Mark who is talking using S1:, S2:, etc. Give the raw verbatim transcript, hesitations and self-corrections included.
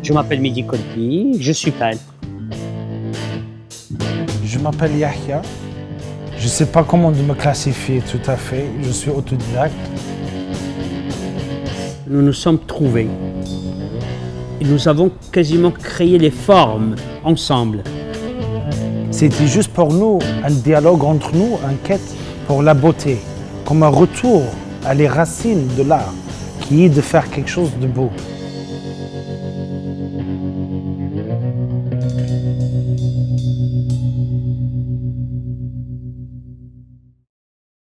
S1: Je m'appelle Mehdi Kolpi, je suis peintre.
S2: Je m'appelle Yahya. Je ne sais pas comment me classifier tout à fait. Je suis autodidacte.
S1: Nous nous sommes trouvés. Et nous avons quasiment créé les formes ensemble.
S2: C'était juste pour nous un dialogue entre nous, une quête pour la beauté, comme un retour à les racines de l'art, qui est de faire quelque chose de beau.